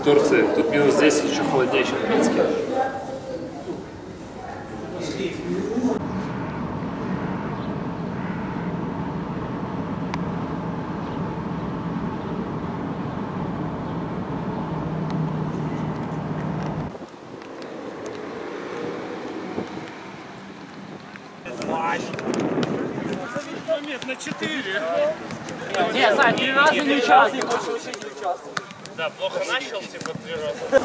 Турции. Тут минус 10, еще холоднее, чем в Минске. На 4. Не, Сань, 3 раза не участвовал. Да, плохо начал, типа 3 раза.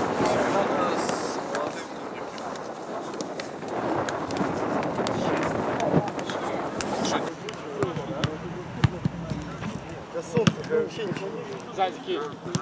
Вообще ничего. Задики.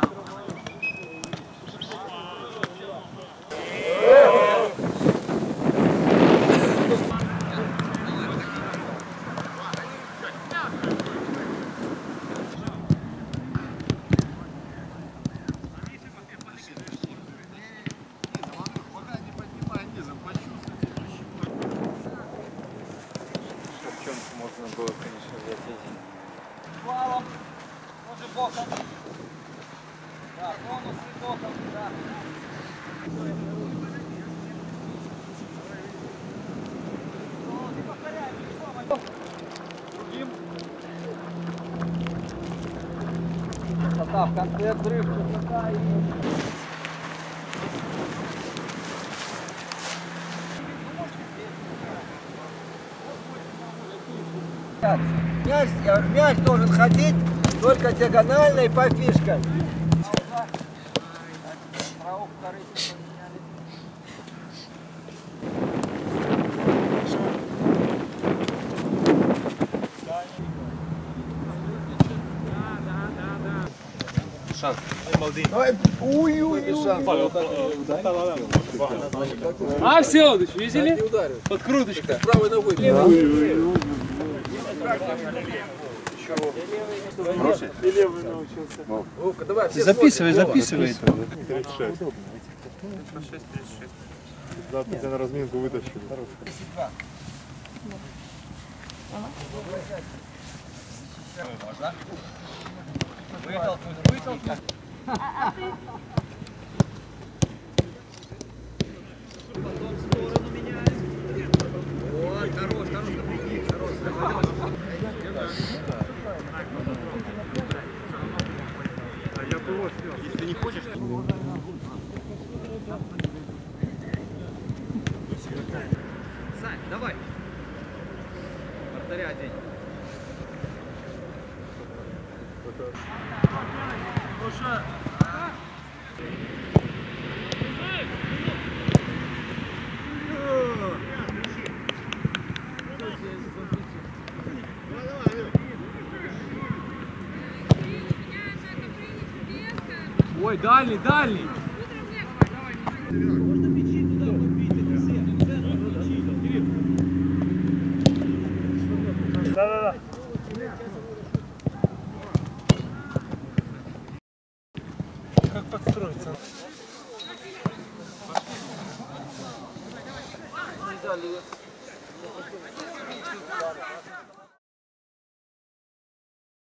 Можно было, конечно, взять один. Валом. Може боком. Да, конус и боком. Да. Не повторяй, другим. Красота, в конце взрыв, красота и... Мяч должен ходить только диагонально и по фишкам. Шанс. А, Всеволодович, видели? Подкруточка. Правой ногой. И левый научился. Вовка, давай, все Записывай, смотрят. записывай. 36. 36. Да, тебя на разминку вытащили. 32. Можно? Вытолкнуть. Потом в сторону меняем. Вот, хорош, напряги, хорош. Если не хочешь, то... Сань, давай. Вратаря одень. Ой, дальний, дальний. Можно печи туда подбить, это все. Да-да-да.